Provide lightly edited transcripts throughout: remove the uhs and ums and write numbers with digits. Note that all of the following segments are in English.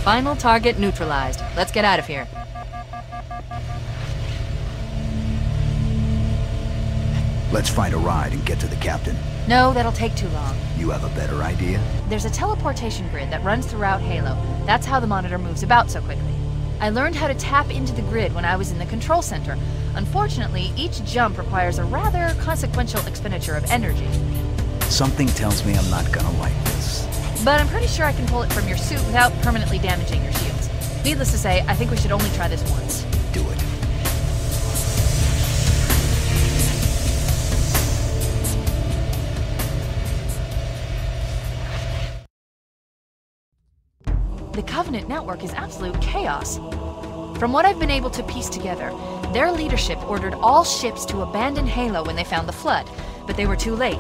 Final target neutralized. Let's get out of here. Let's find a ride and get to the captain. No, that'll take too long. You have a better idea? There's a teleportation grid that runs throughout Halo. That's how the monitor moves about so quickly. I learned how to tap into the grid when I was in the control center. Unfortunately, each jump requires a rather consequential expenditure of energy. Something tells me I'm not gonna like this. But I'm pretty sure I can pull it from your suit without permanently damaging your shields. Needless to say, I think we should only try this once. Do it. The Covenant network is absolute chaos. From what I've been able to piece together, their leadership ordered all ships to abandon Halo when they found the Flood, but they were too late.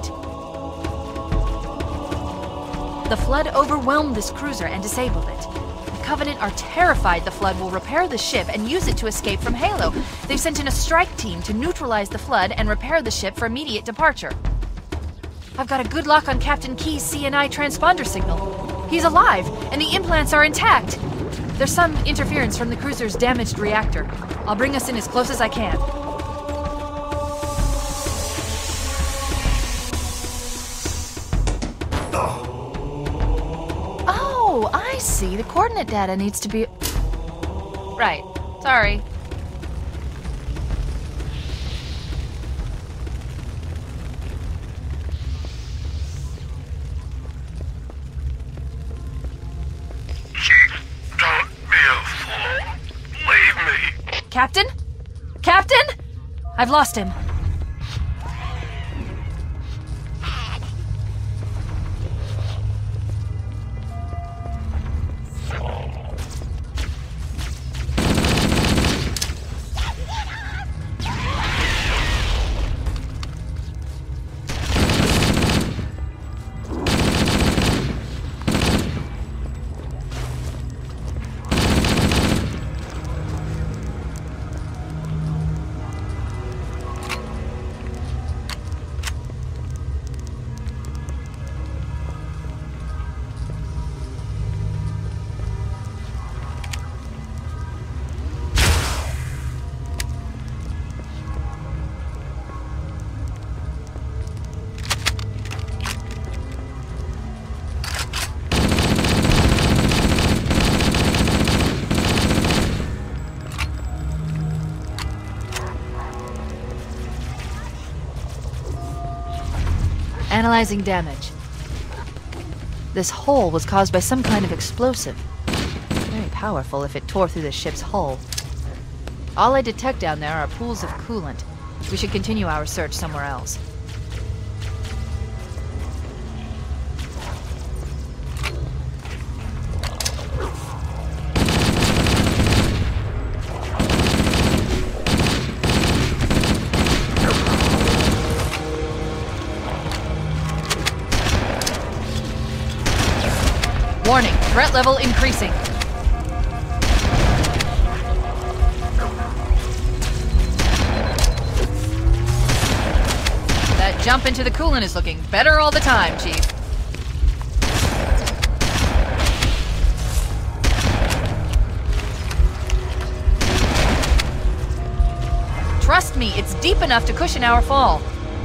The Flood overwhelmed this cruiser and disabled it. The Covenant are terrified the Flood will repair the ship and use it to escape from Halo. They've sent in a strike team to neutralize the Flood and repair the ship for immediate departure. I've got a good lock on Captain Key's CNI transponder signal. He's alive, and the implants are intact. There's some interference from the cruiser's damaged reactor. I'll bring us in as close as I can. Oh, I see. The coordinate data needs to be... Right. Sorry. Captain? Captain? I've lost him. Analyzing damage. This hole was caused by some kind of explosive. Very powerful if it tore through the ship's hull. All I detect down there are pools of coolant. We should continue our search somewhere else. Warning, threat level increasing. That jump into the coolant is looking better all the time, Chief. Trust me, it's deep enough to cushion our fall.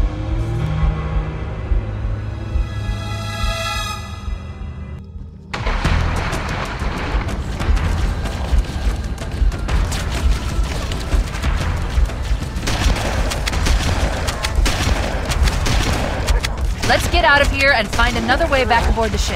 Let's get out of here and find another way back aboard the ship.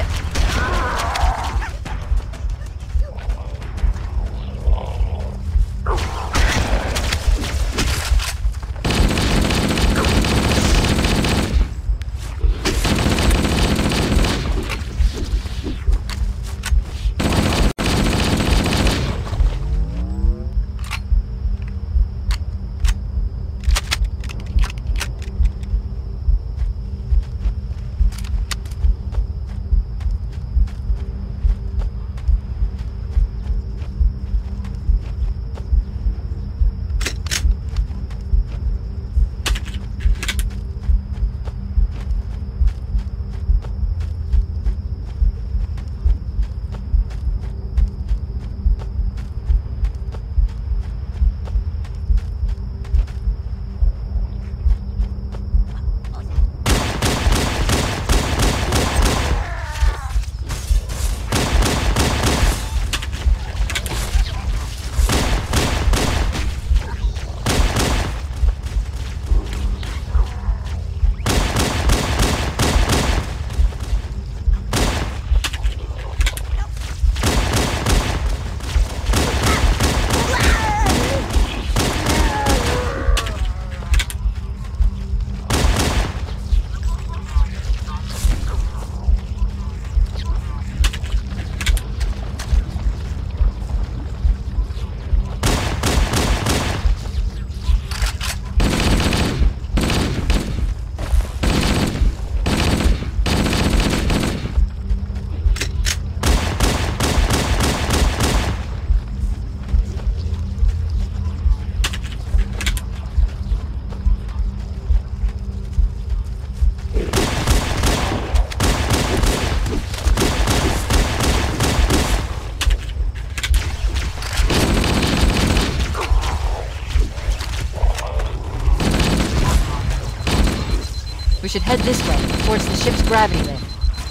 We should head this way, towards the ship's gravity lift.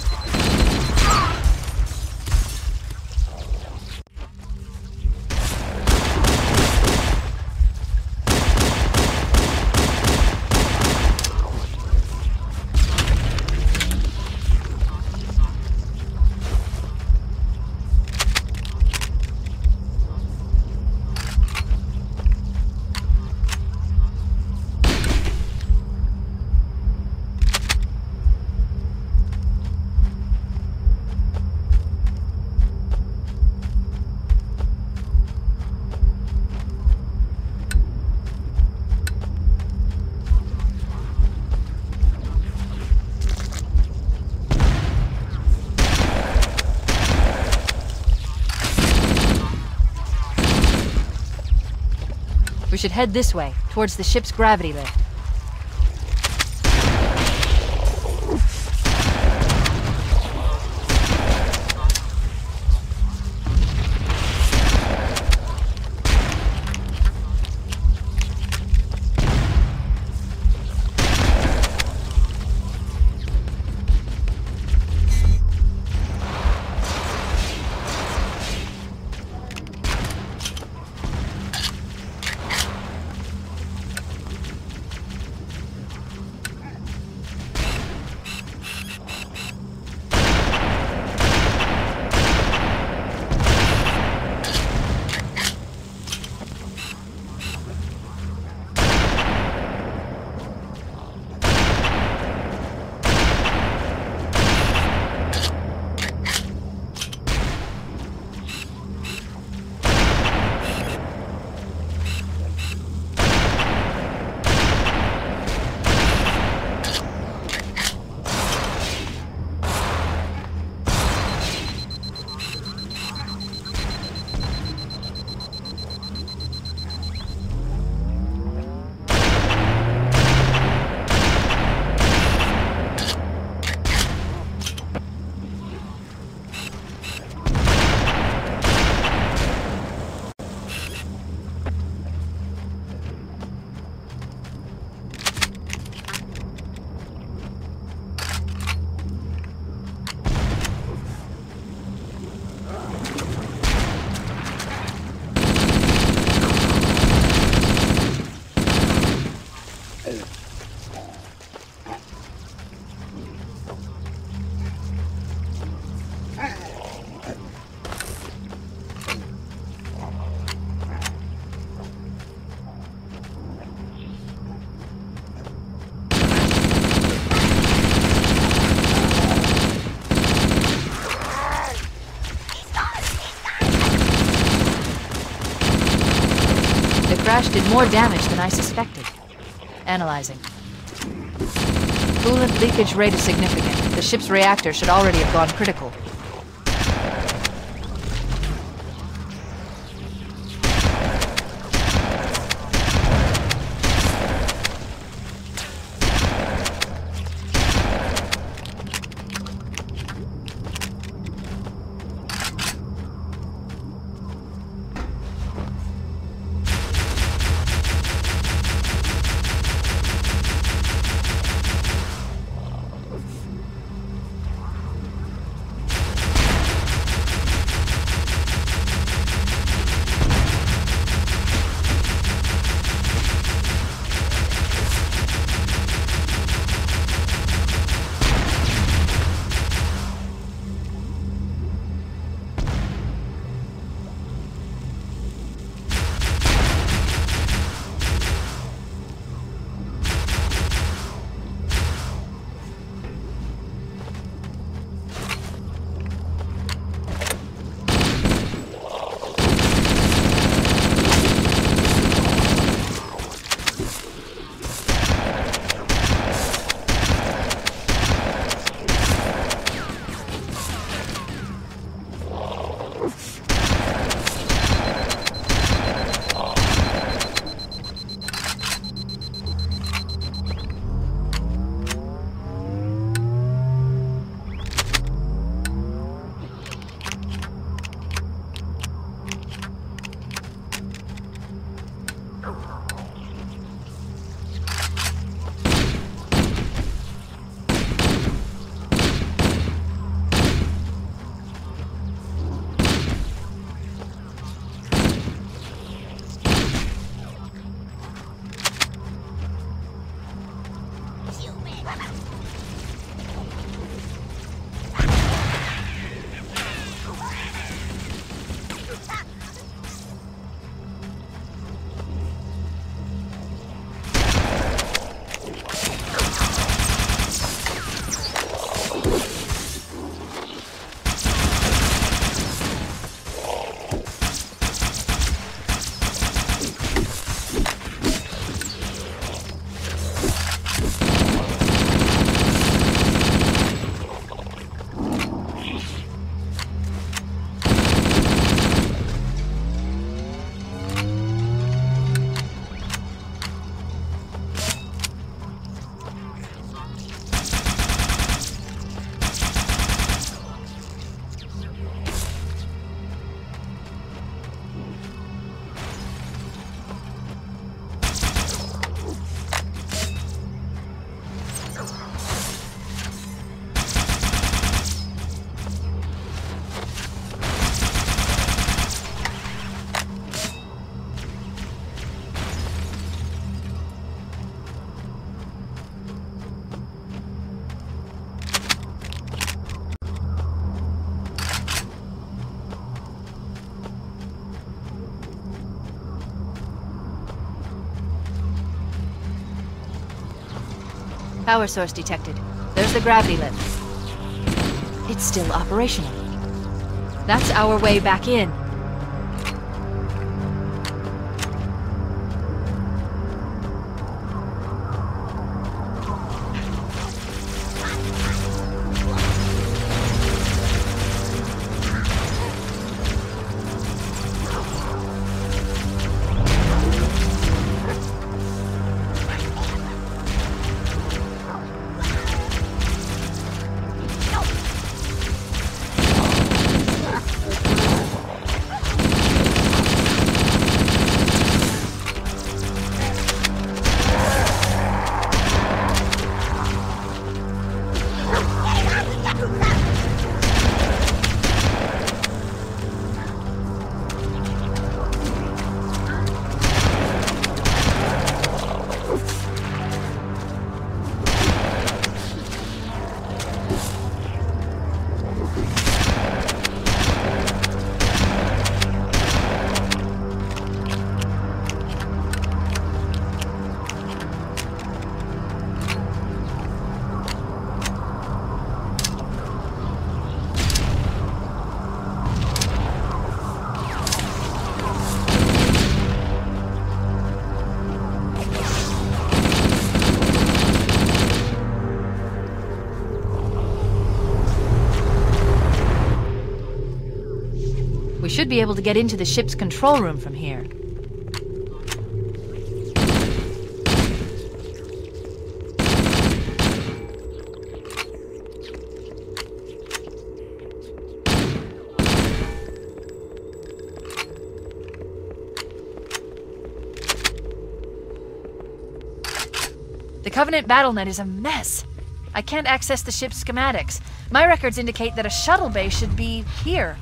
We should head this way, towards the ship's gravity lift. Crash did more damage than I suspected. Analyzing. Coolant leakage rate is significant. The ship's reactor should already have gone critical. Power source detected. There's the gravity lift. It's still operational. That's our way back in. We should be able to get into the ship's control room from here. The Covenant BattleNet is a mess. I can't access the ship's schematics. My records indicate that a shuttle bay should be here.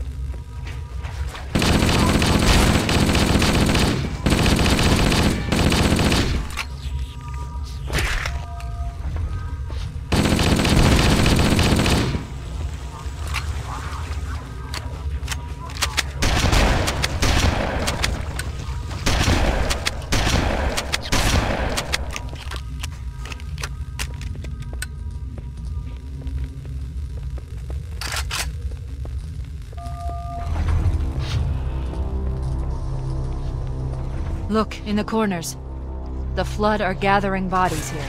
Look, in the corners. The Flood are gathering bodies here.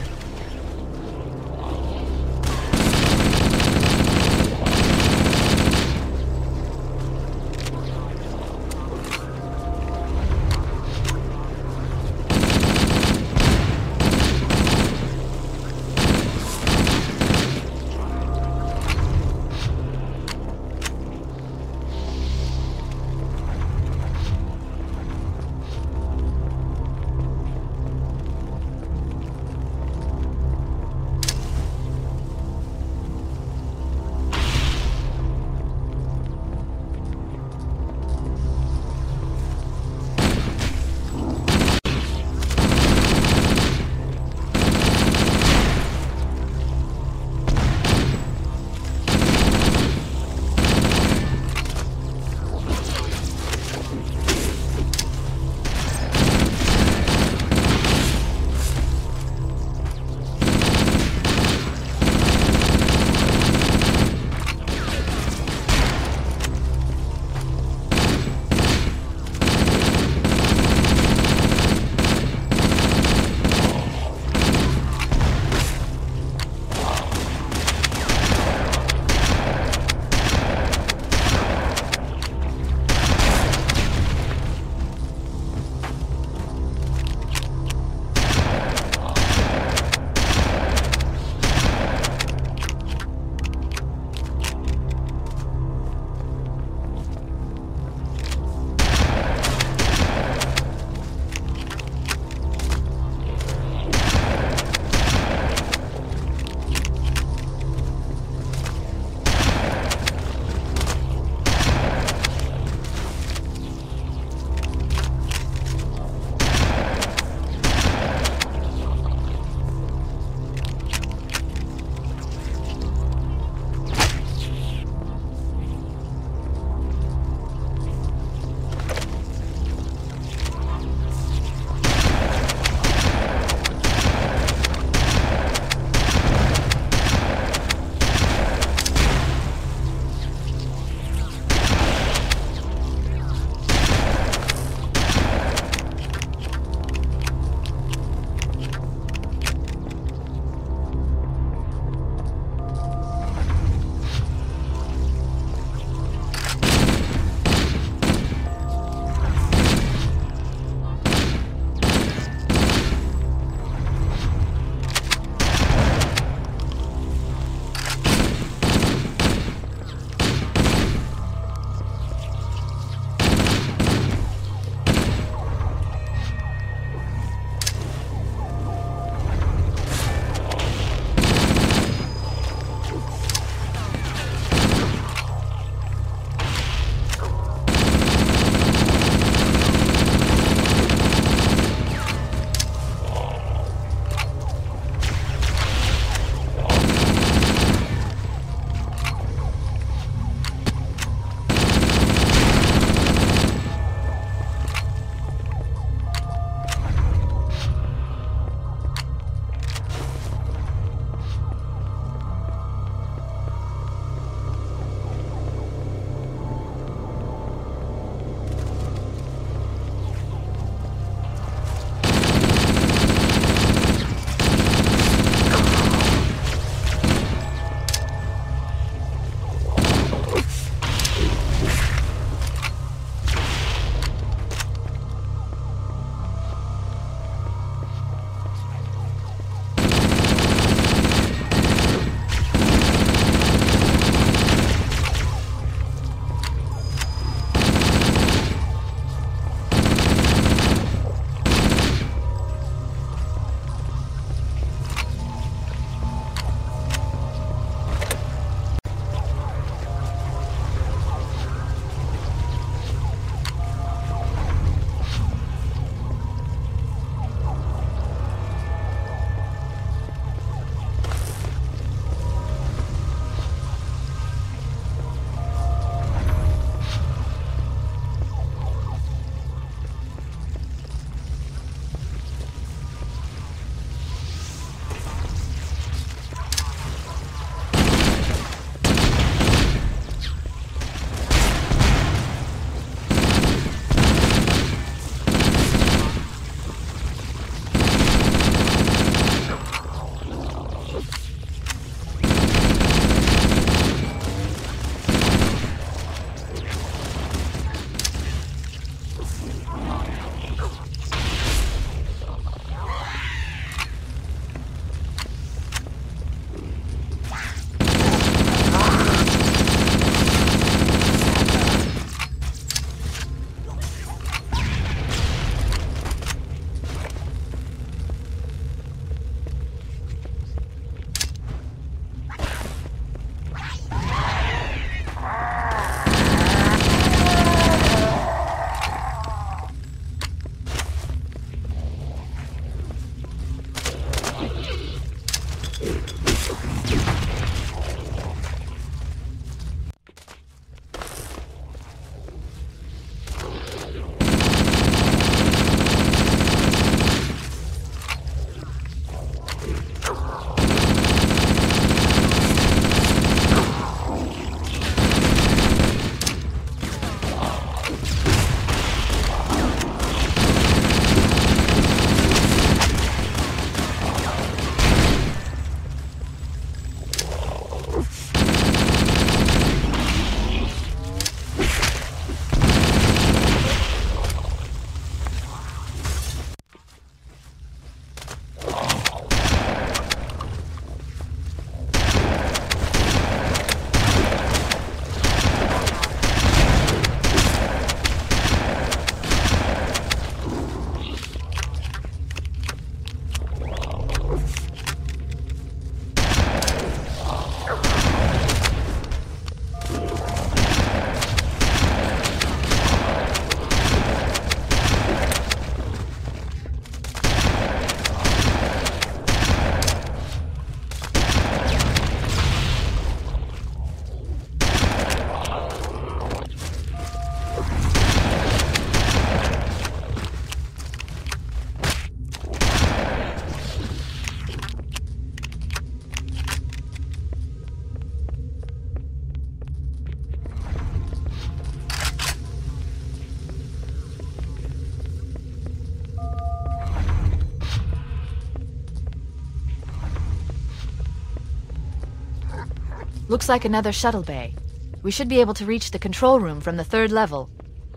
Looks like another shuttle bay. We should be able to reach the control room from the 3rd level.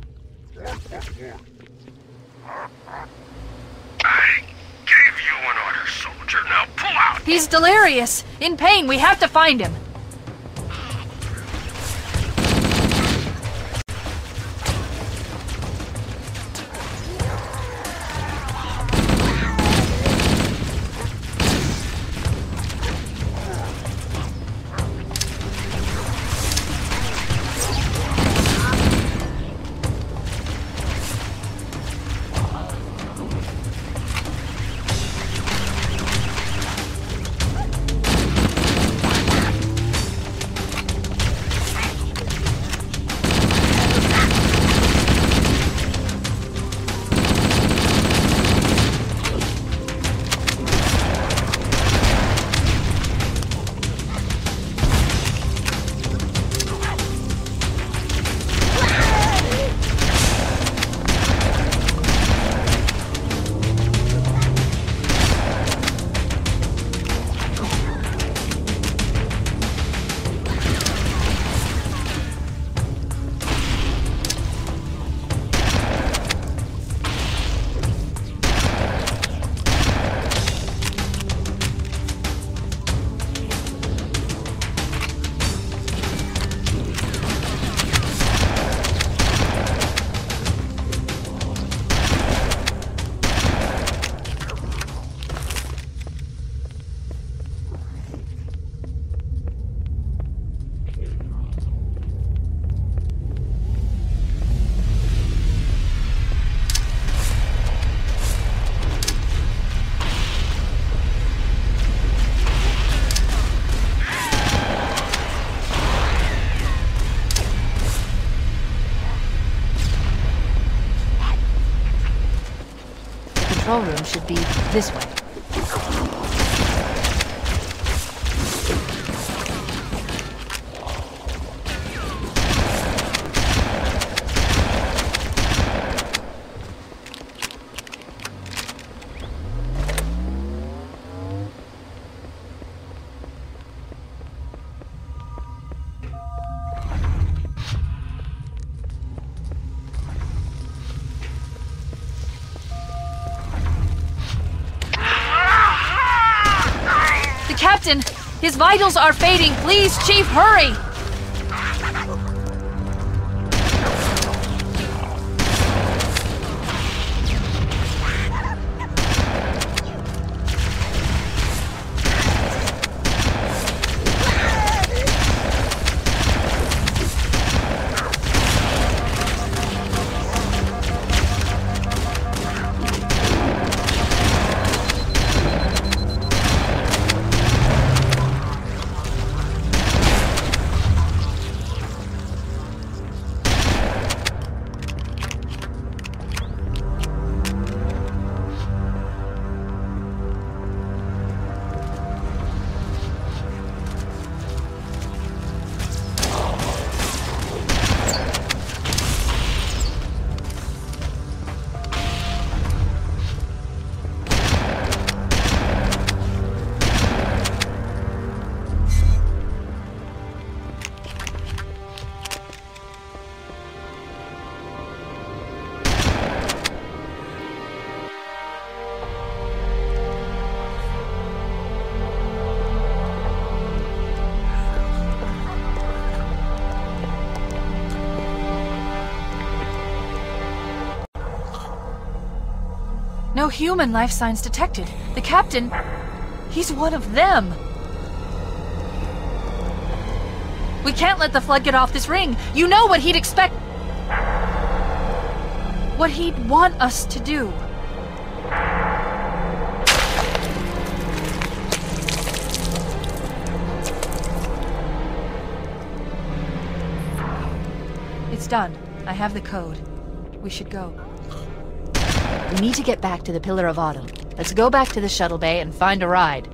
I gave you an order, soldier. Now pull out! He's delirious! In pain! We have to find him! The control room should be this way. Captain, his vitals are fading. Please, Chief, hurry! No human life signs detected. The captain, he's one of them. We can't let the flood get off this ring. You know what he'd expect. What he'd want us to do. It's done. I have the code. We should go. We need to get back to the Pillar of Autumn. Let's go back to the shuttle bay and find a ride.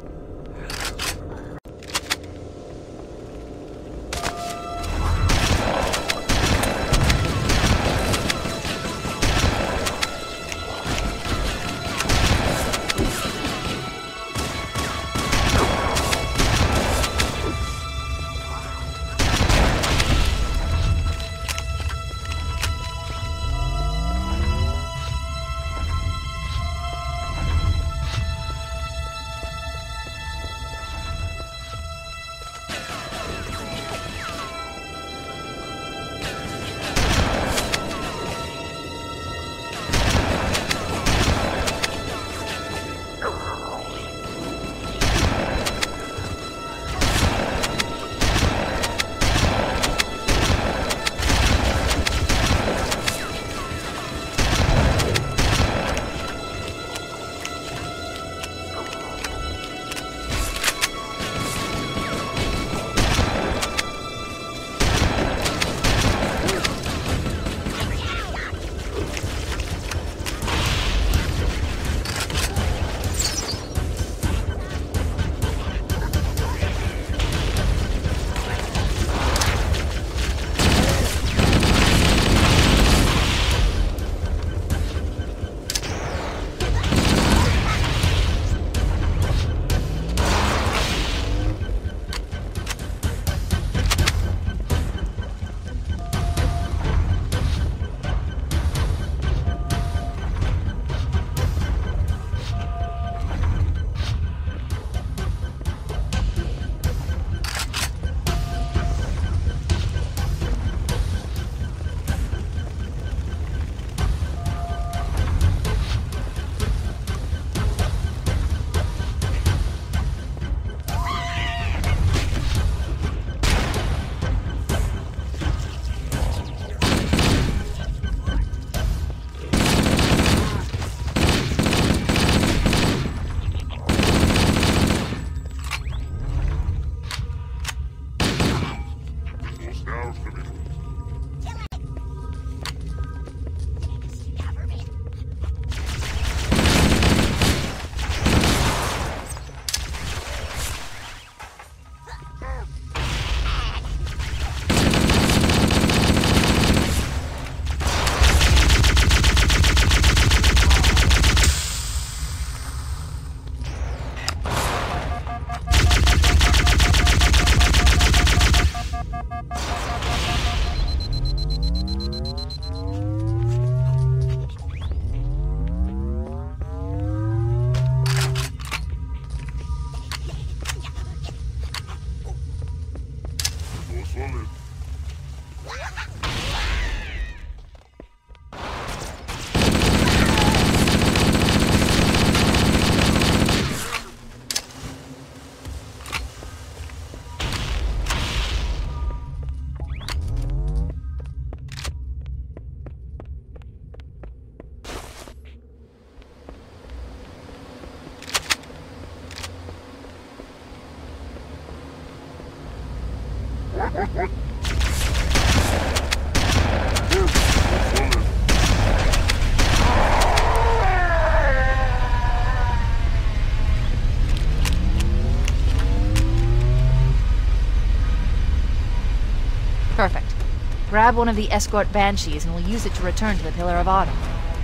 Perfect. Grab one of the escort banshees and we'll use it to return to the Pillar of Autumn.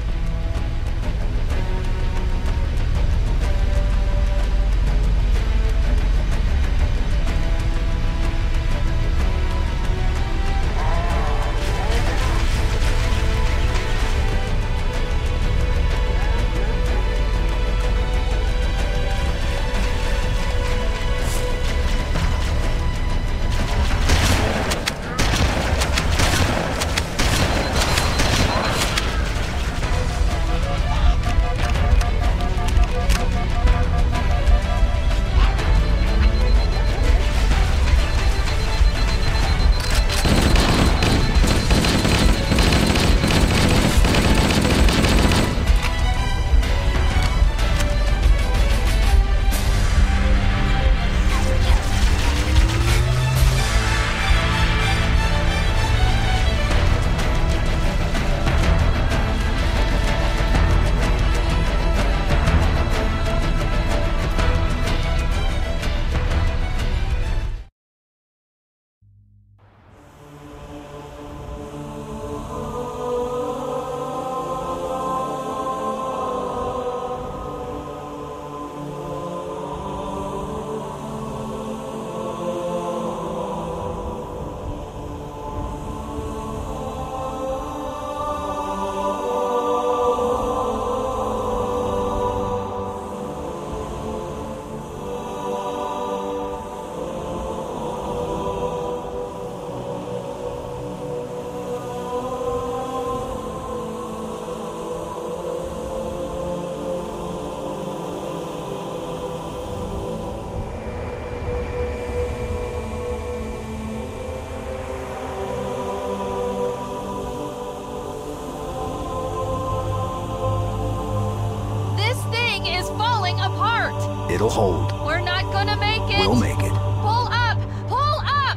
It'll hold. We're not gonna make it! We'll make it. Pull up! Pull up!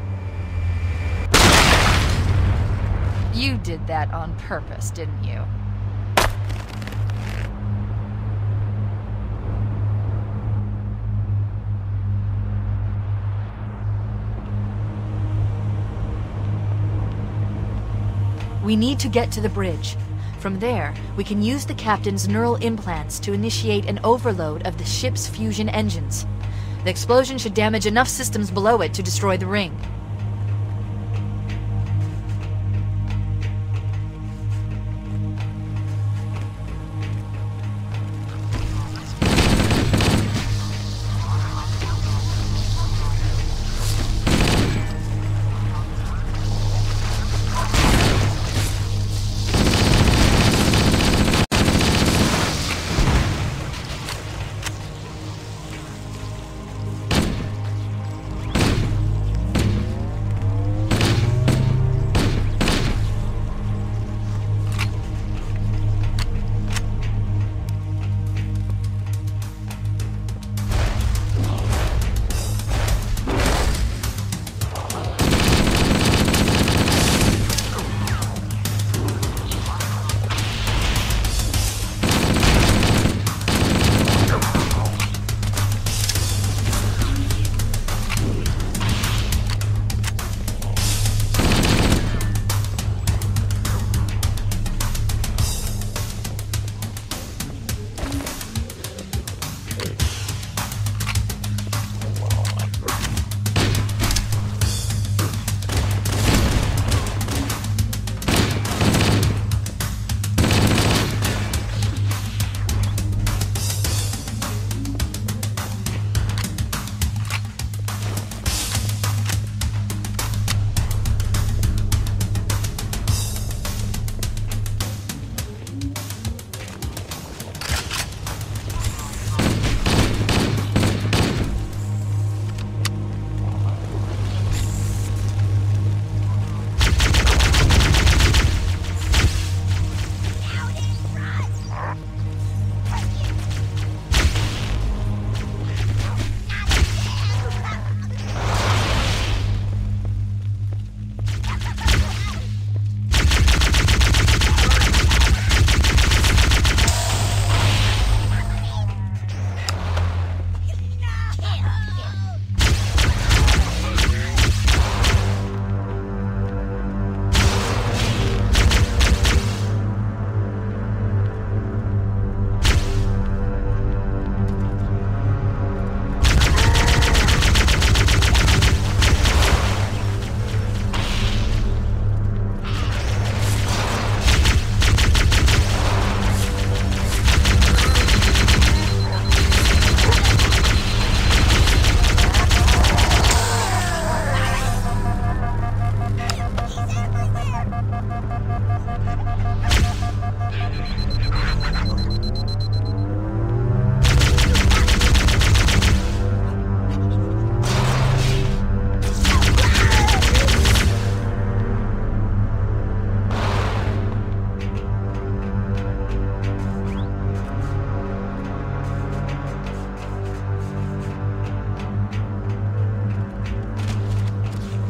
You did that on purpose, didn't you? We need to get to the bridge. From there, we can use the captain's neural implants to initiate an overload of the ship's fusion engines. The explosion should damage enough systems below it to destroy the ring.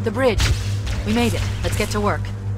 The bridge. We made it. Let's get to work.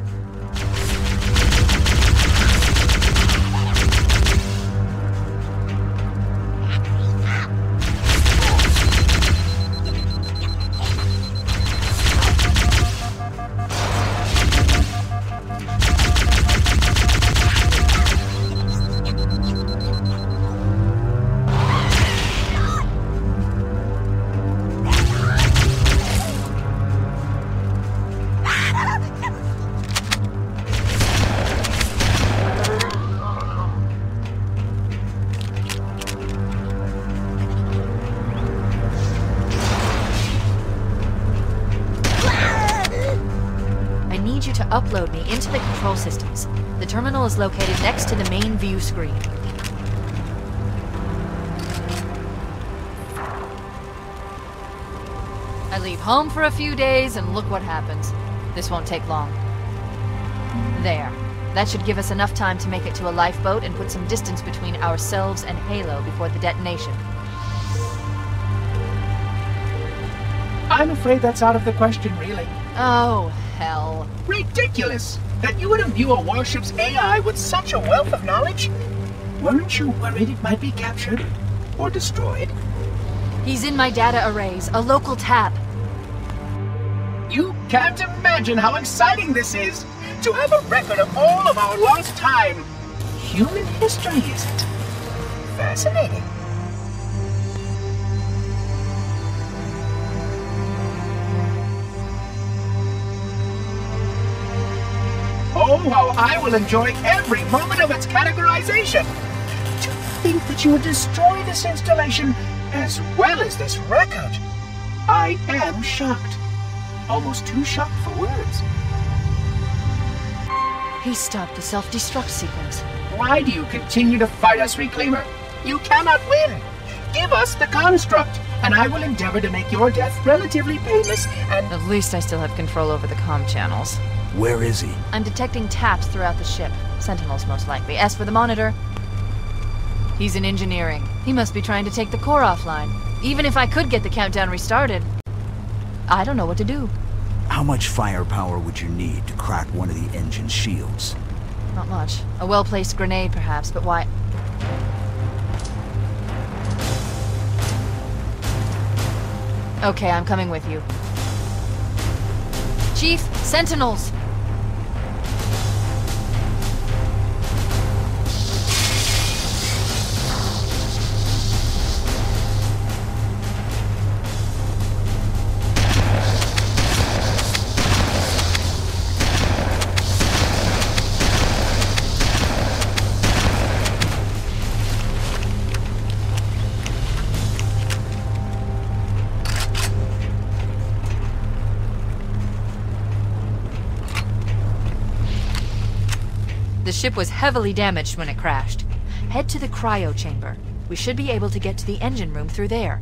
Upload me into the control systems. The terminal is located next to the main view screen. I leave home for a few days and look what happens. This won't take long. There. That should give us enough time to make it to a lifeboat and put some distance between ourselves and Halo before the detonation. I'm afraid that's out of the question, really. Oh, hell. Ridiculous! That you would imbue a warship's AI with such a wealth of knowledge? Weren't you worried it might be captured? Or destroyed? He's in my data arrays, a local tap. You can't imagine how exciting this is! To have a record of all of our lost time! Human history, is it? Fascinating. Oh, how I will enjoy every moment of its categorization! To think that you would destroy this installation as well as this record! I am shocked. Almost too shocked for words. He stopped the self-destruct sequence. Why do you continue to fight us, Reclaimer? You cannot win! Give us the construct, and I will endeavor to make your death relatively painless and... At least I still have control over the comm channels. Where is he? I'm detecting taps throughout the ship. Sentinels, most likely. As for the monitor, he's in engineering. He must be trying to take the core offline. Even if I could get the countdown restarted, I don't know what to do. How much firepower would you need to crack one of the engine shields? Not much. A well-placed grenade, perhaps, but why... Okay, I'm coming with you. Chief, Sentinels! The ship was heavily damaged when it crashed. Head to the cryo chamber. We should be able to get to the engine room through there.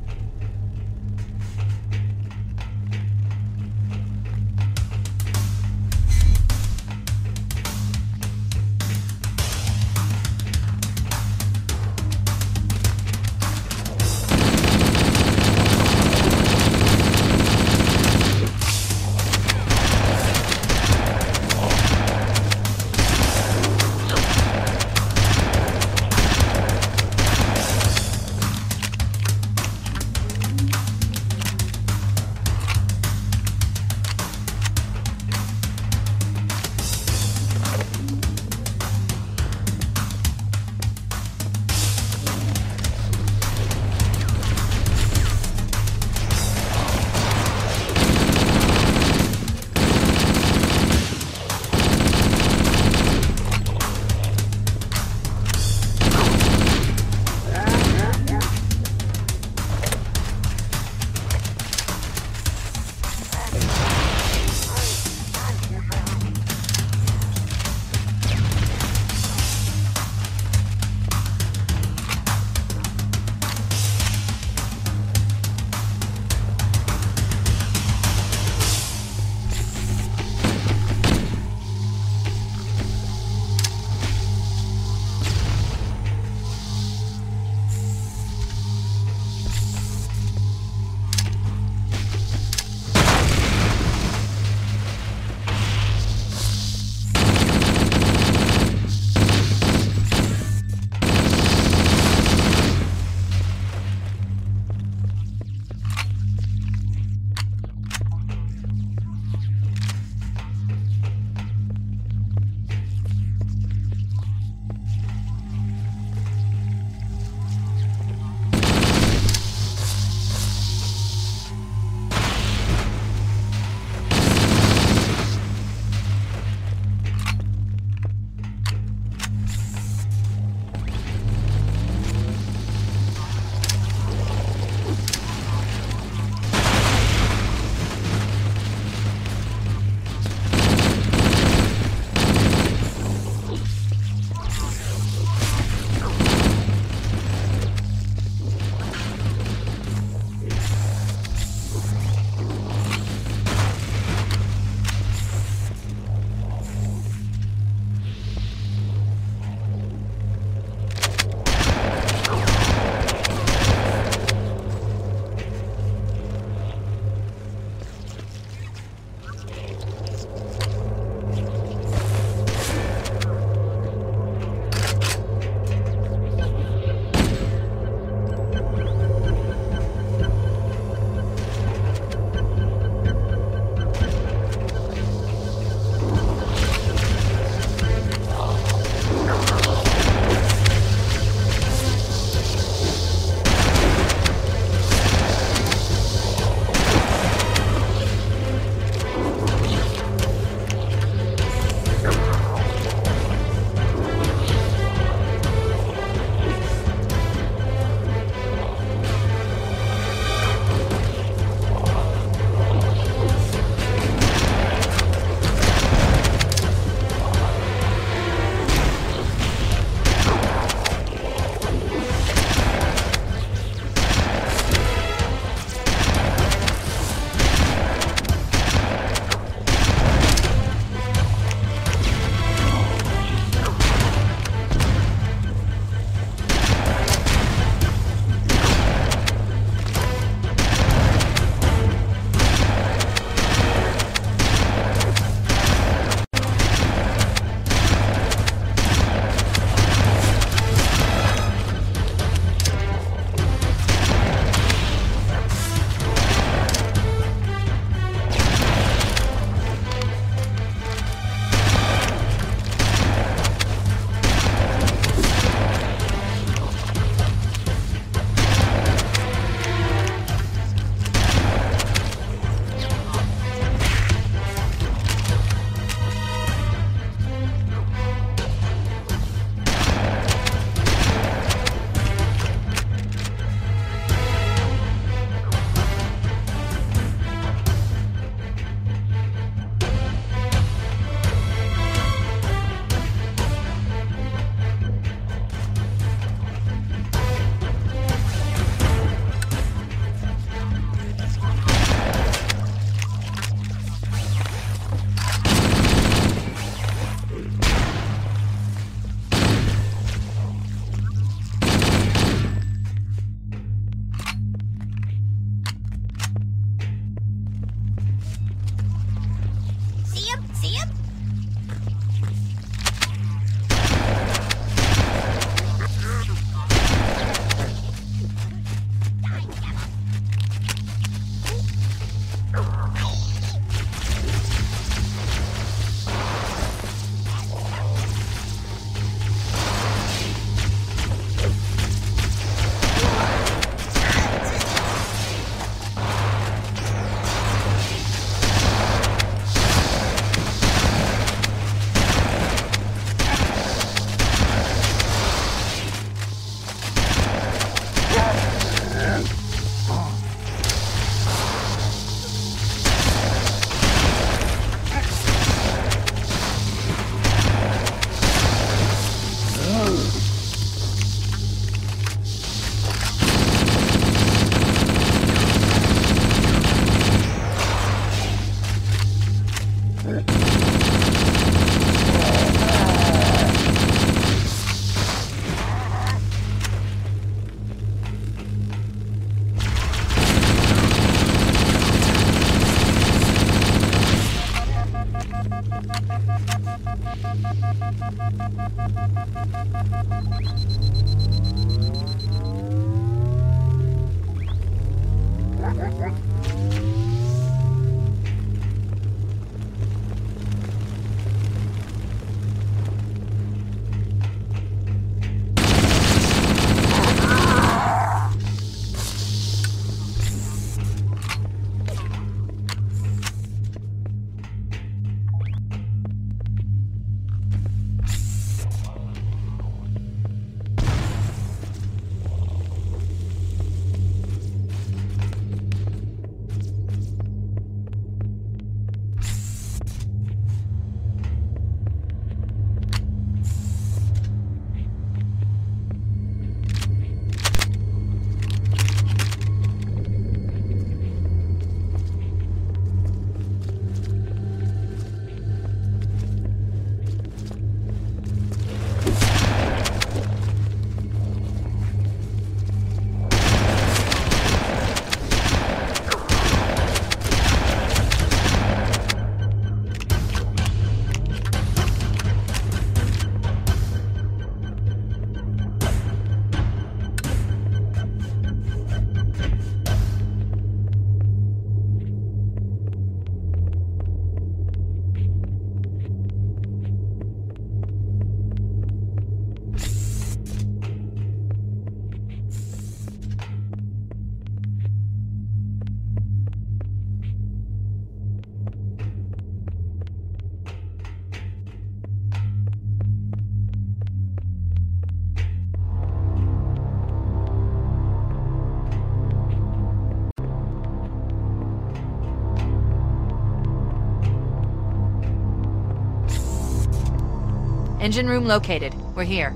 Engine room located. We're here.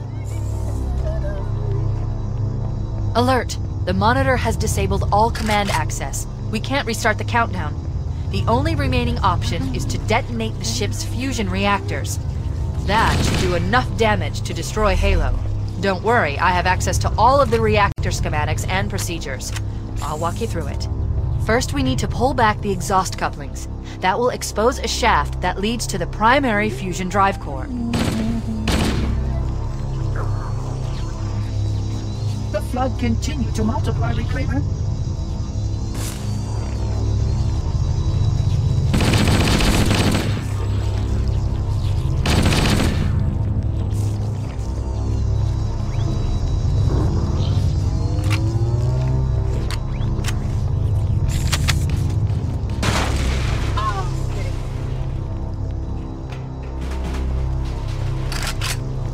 Alert! The monitor has disabled all command access. We can't restart the countdown. The only remaining option is to detonate the ship's fusion reactors. That should do enough damage to destroy Halo. Don't worry, I have access to all of the reactor schematics and procedures. I'll walk you through it. First, we need to pull back the exhaust couplings. That will expose a shaft that leads to the primary fusion drive core. The flood continued to multiply, Reclaimer.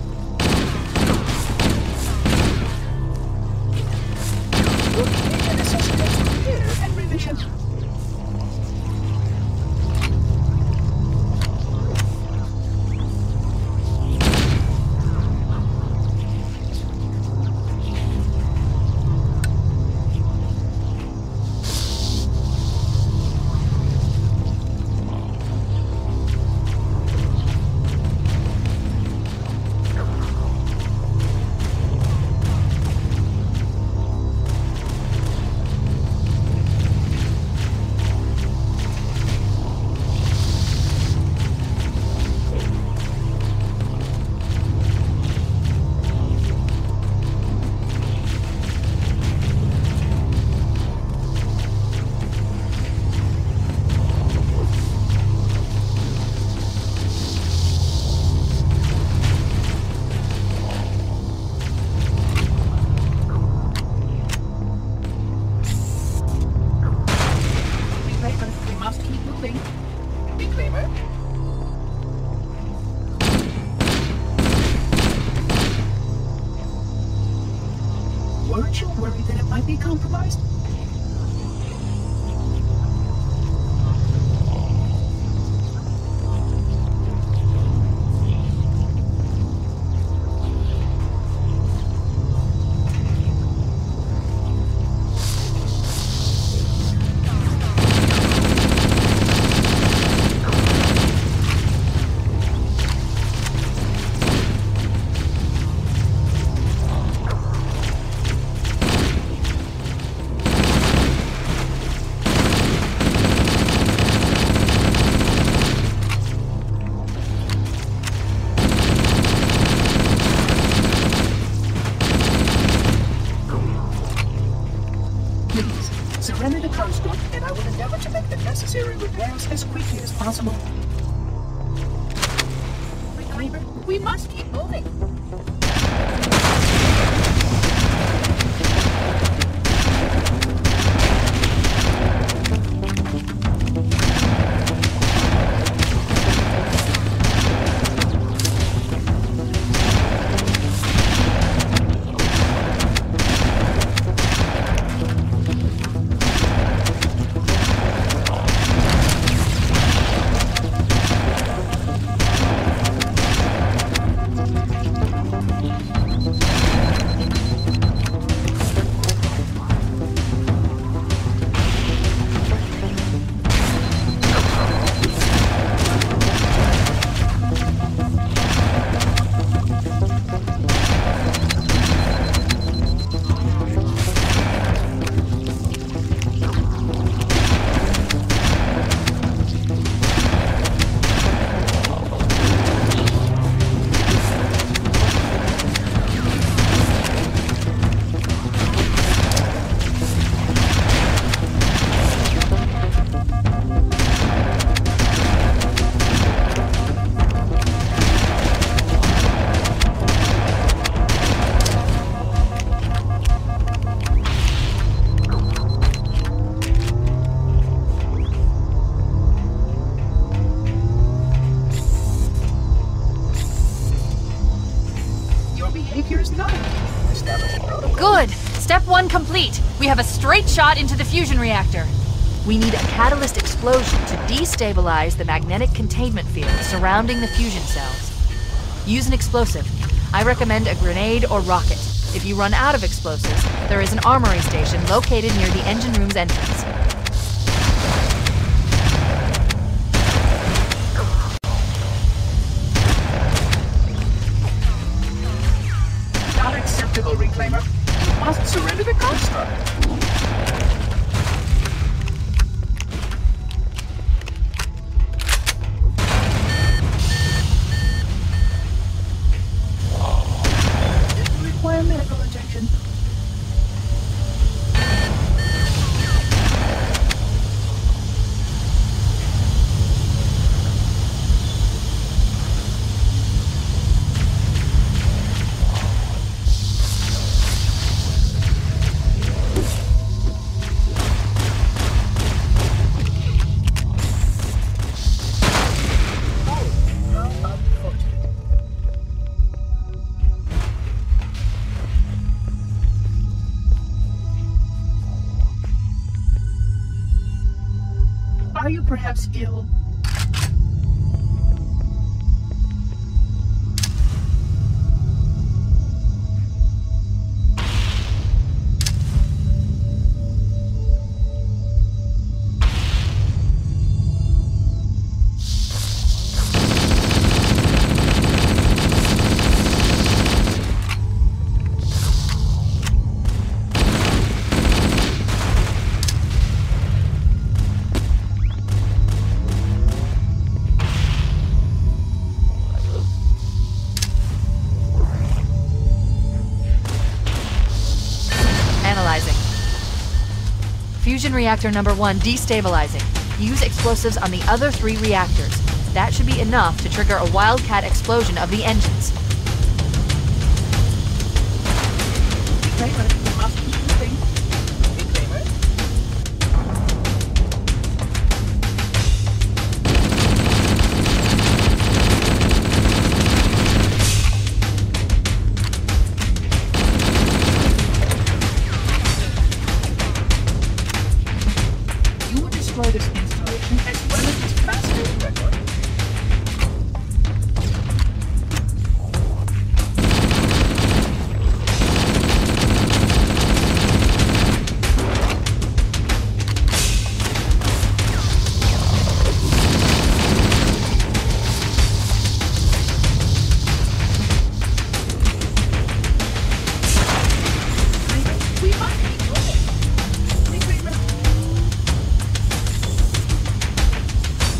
Engine is Send me the construct, and I will endeavor to make the necessary repairs as quickly as possible. Kramer, we must keep moving. Good! Step 1 complete. We have a straight shot into the fusion reactor. We need a catalyst explosion to destabilize the magnetic containment field surrounding the fusion cells. Use an explosive. I recommend a grenade or rocket. If you run out of explosives, there is an armory station located near the engine room's entrance. Not acceptable, Reclaimer. You must surrender the construct. Require medical attention. Are you perhaps ill? Analyzing. Fusion reactor number 1 destabilizing. Use explosives on the other 3 reactors. That should be enough to trigger a wildcat explosion of the engines. Reclaimer, you must keep moving. Reclaimer. You will destroy this installation as well as this fascinating record. We must keep moving. Reclaimer.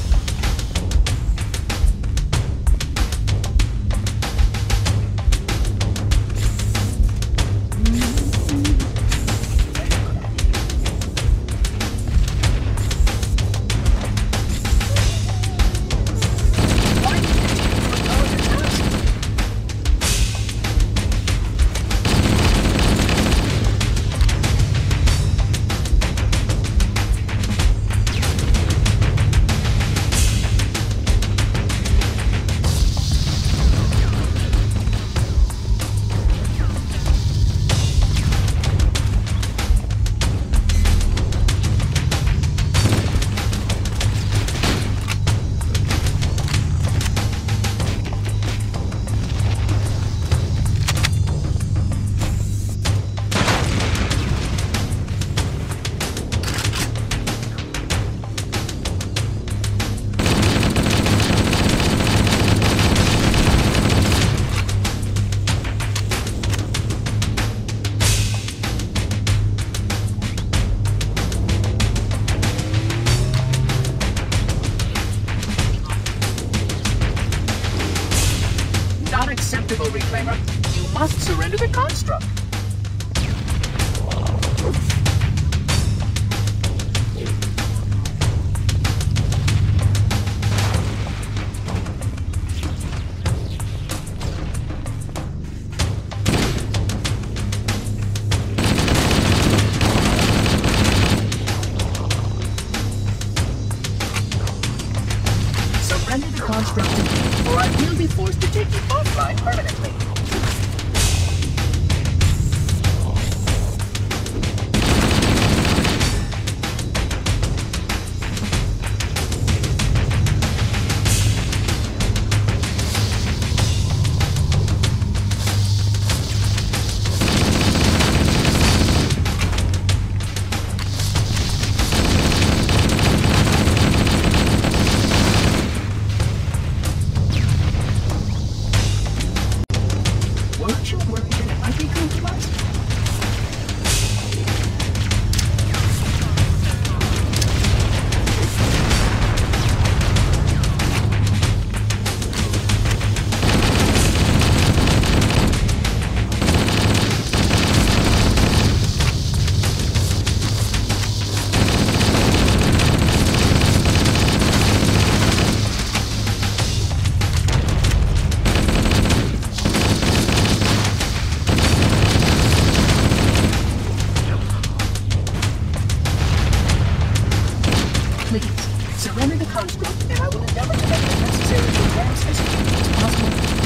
construct to me, or I will be forced to take you offline permanently. Surrender the construct, and I will endeavor to make it necessary to advance as quickly as possible.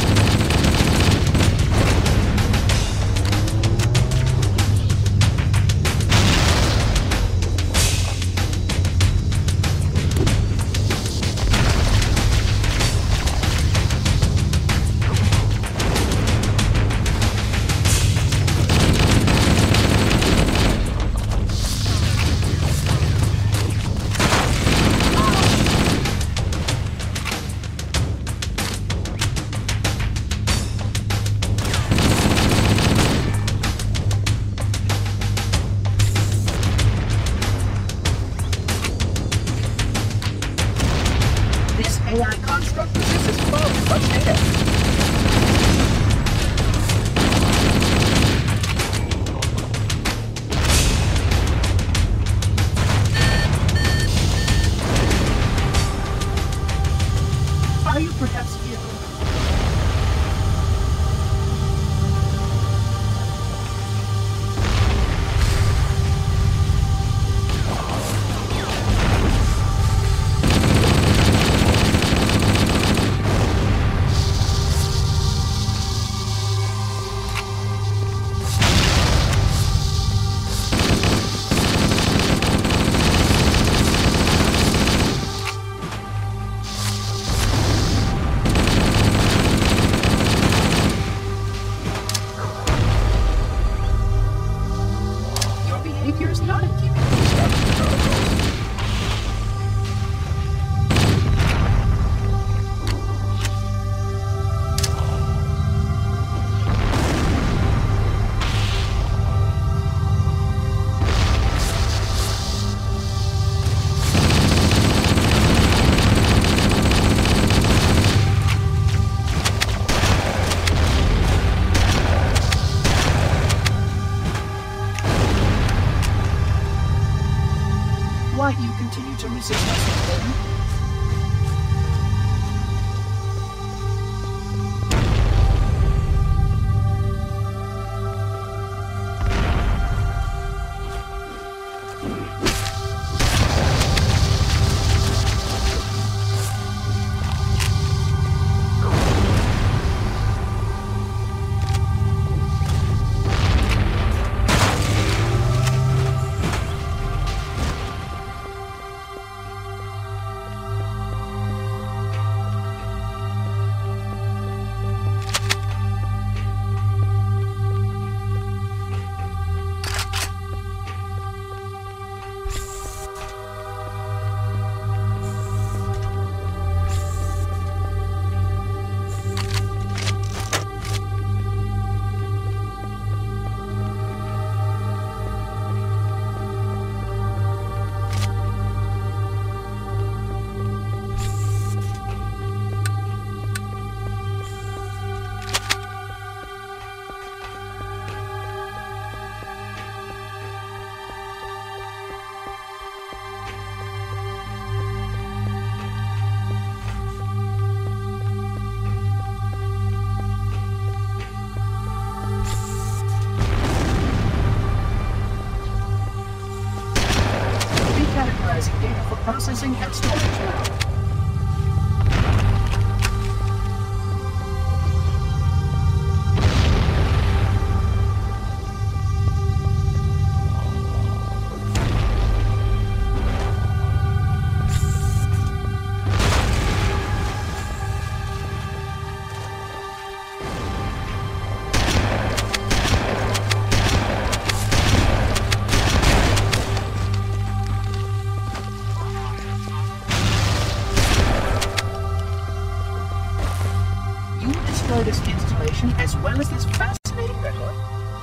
AI construct possesses far too much data. Are you perhaps ill? Behavior is not in keeping with established protocols. Why do you continue to resist us then? Categorizing data for processing and storage now. destroy this installation as well as this fascinating record?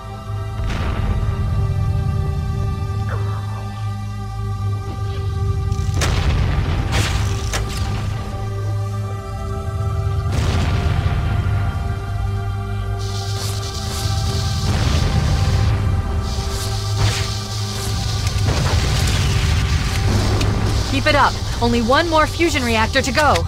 Keep it up. Only one more fusion reactor to go.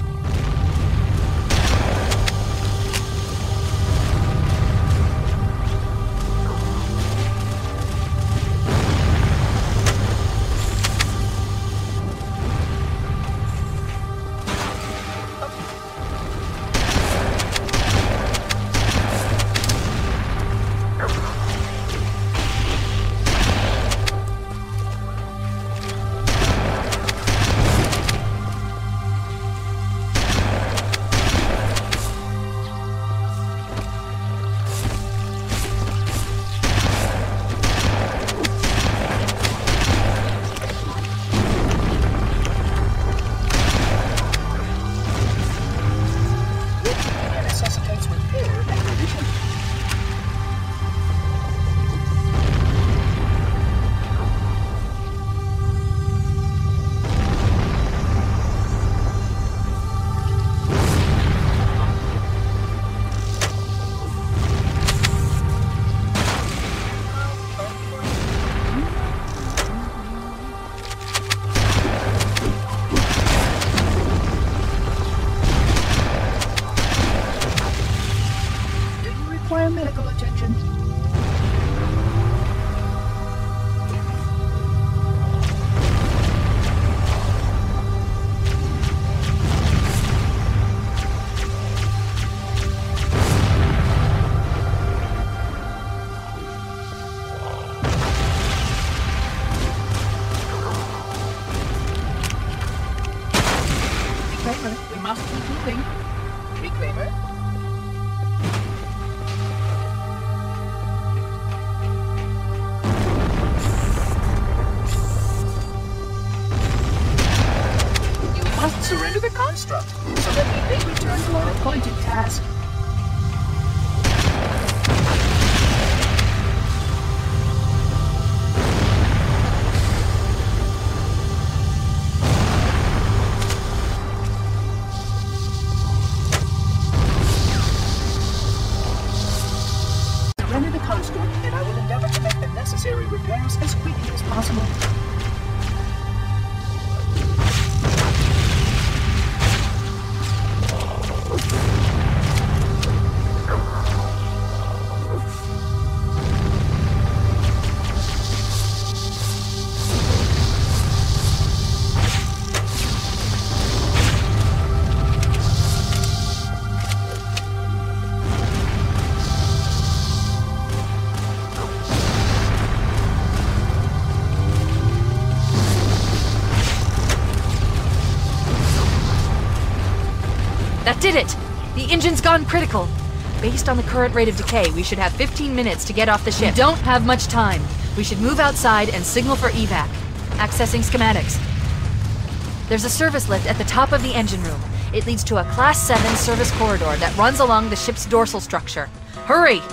Medical attention. Reclaimer, we must keep moving. Reclaimer. Surrender the construct, so that we may return to our appointed task. Surrender the construct, and I will endeavor to make the necessary repairs as quickly as possible. That did it! The engine's gone critical. Based on the current rate of decay, we should have 15 minutes to get off the ship. We don't have much time. We should move outside and signal for evac. Accessing schematics. There's a service lift at the top of the engine room. It leads to a Class 7 service corridor that runs along the ship's dorsal structure. Hurry!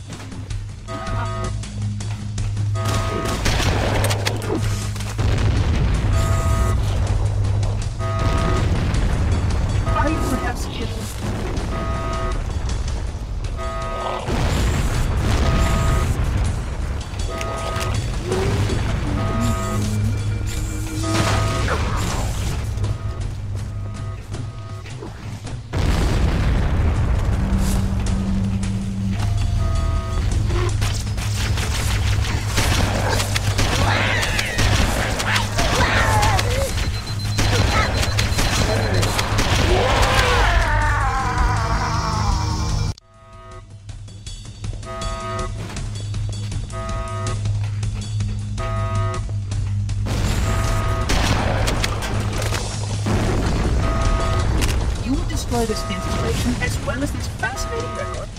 Destroy this installation as well as this fascinating record.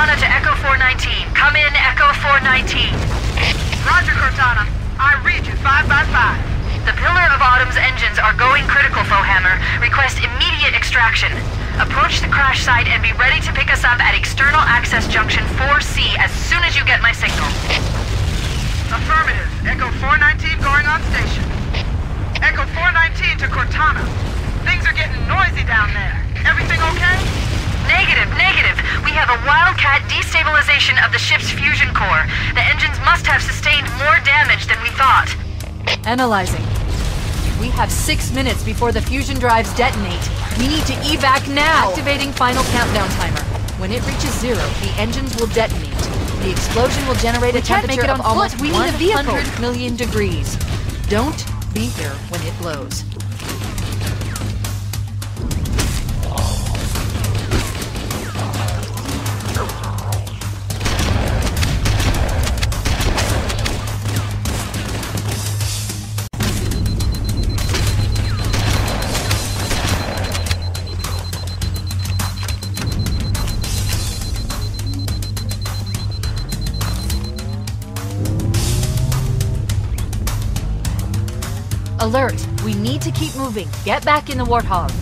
Cortana to Echo 419. Come in, Echo 419. Roger, Cortana. I read you 5 by 5. The Pillar of Autumn's engines are going critical, Foehammer. Request immediate extraction. Approach the crash site and be ready to pick us up at External Access Junction 4C as soon as you get my signal. Affirmative. Echo 419 going on station. Echo 419 to Cortana. Things are getting noisy down there. Everything okay? Negative. We have a wildcat destabilization of the ship's fusion core. The engines must have sustained more damage than we thought. Analyzing. We have 6 minutes before the fusion drives detonate. We need to evac now! Activating final countdown timer. When it reaches 0, the engines will detonate. The explosion will generate a temperature of almost 100 million degrees. Don't be here when it blows. Alert! We need to keep moving. Get back in the Warthog.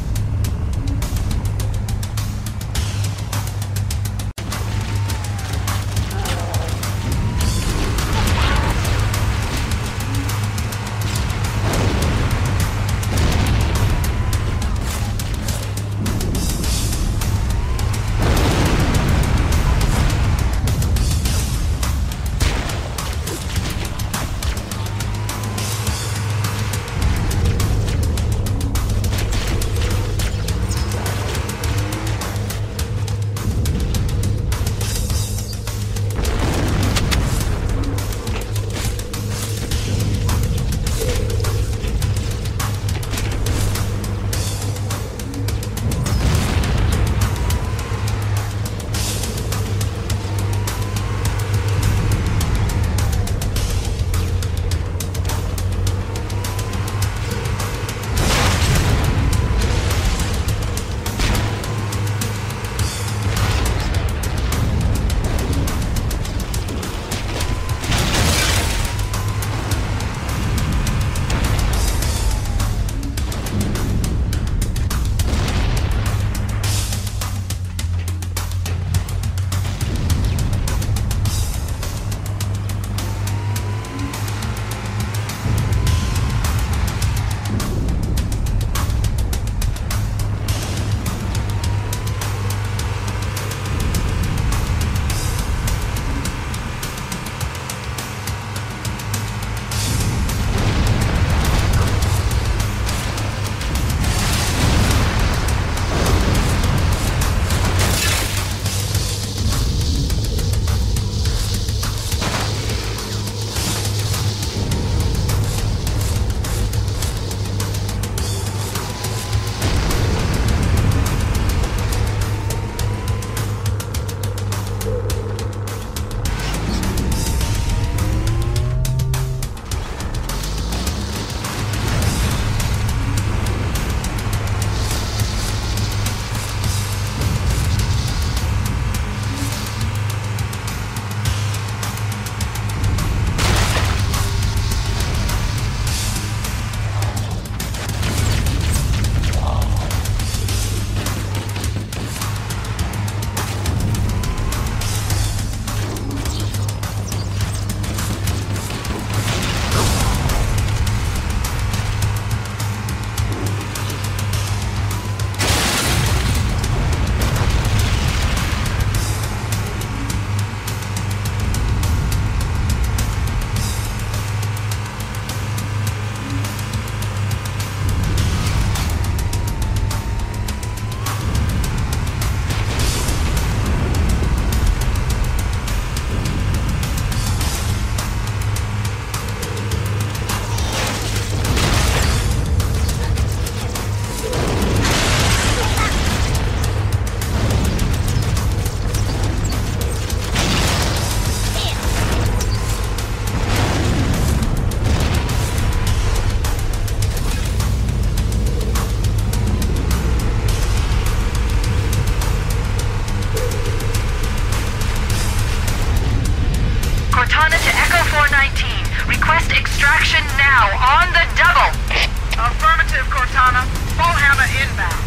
Cortana to Echo 419. Request extraction now, on the double. Affirmative, Cortana. Bullhammer inbound.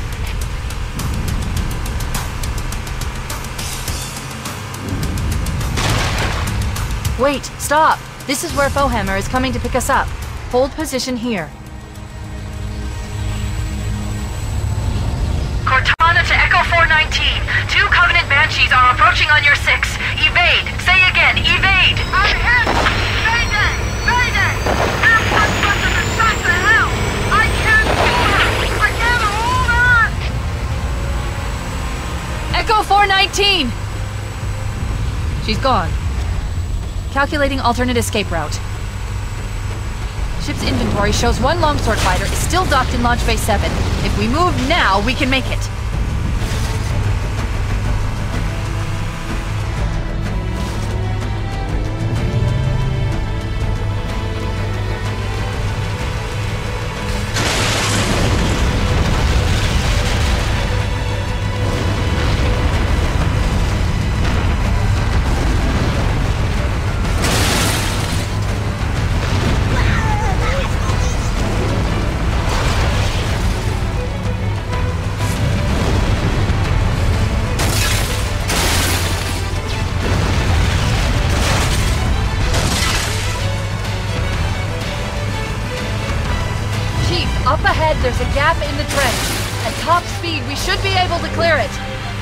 Wait, stop! This is where Foehammer is coming to pick us up. Hold position here. Cortana to Echo 419. 2 Covenant Banshees are approaching on your 6. Evade. Say again, evade. I'm hit! Mayday! Mayday! They're frustrated and shot to hell! I can't hold her! I can't hold her! Echo 419! She's gone. Calculating alternate escape route. Ship's inventory shows 1 longsword fighter is still docked in Launch Bay 7. If we move now, we can make it. Up ahead, there's a gap in the trench. At top speed, we should be able to clear it.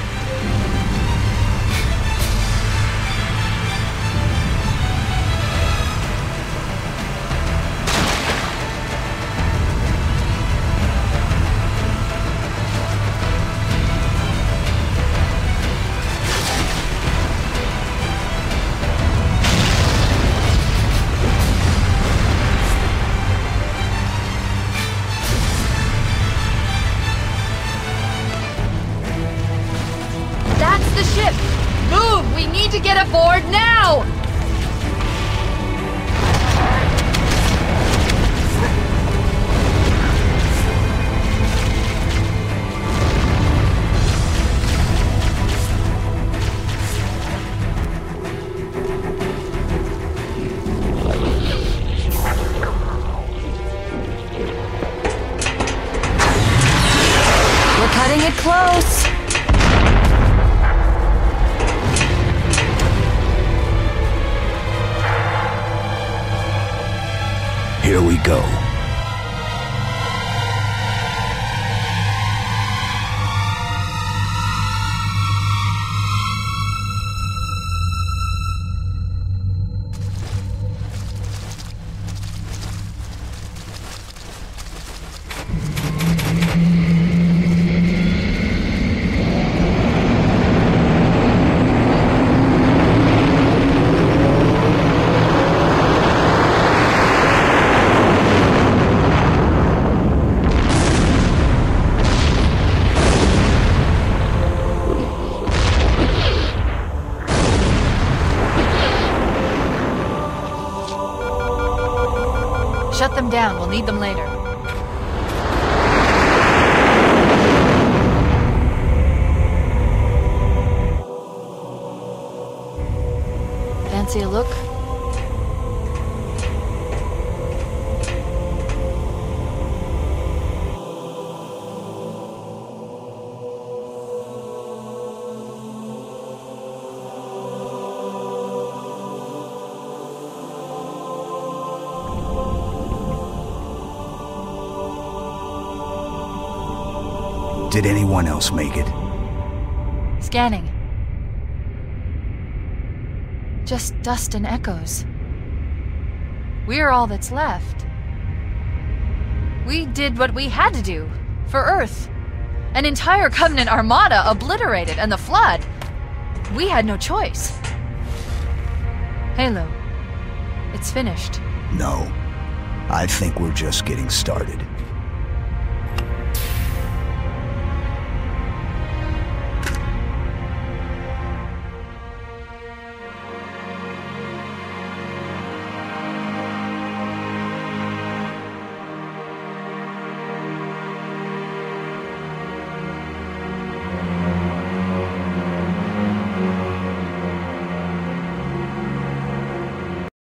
The ship! Move! We need to get aboard now! We're cutting it close! Here we go. Shut them down. We'll need them later. Fancy a look? Did anyone else make it? Scanning. Just dust and echoes. We're all that's left. We did what we had to do. For Earth. An entire Covenant armada obliterated, and the Flood. We had no choice. Halo. It's finished. No. I think we're just getting started.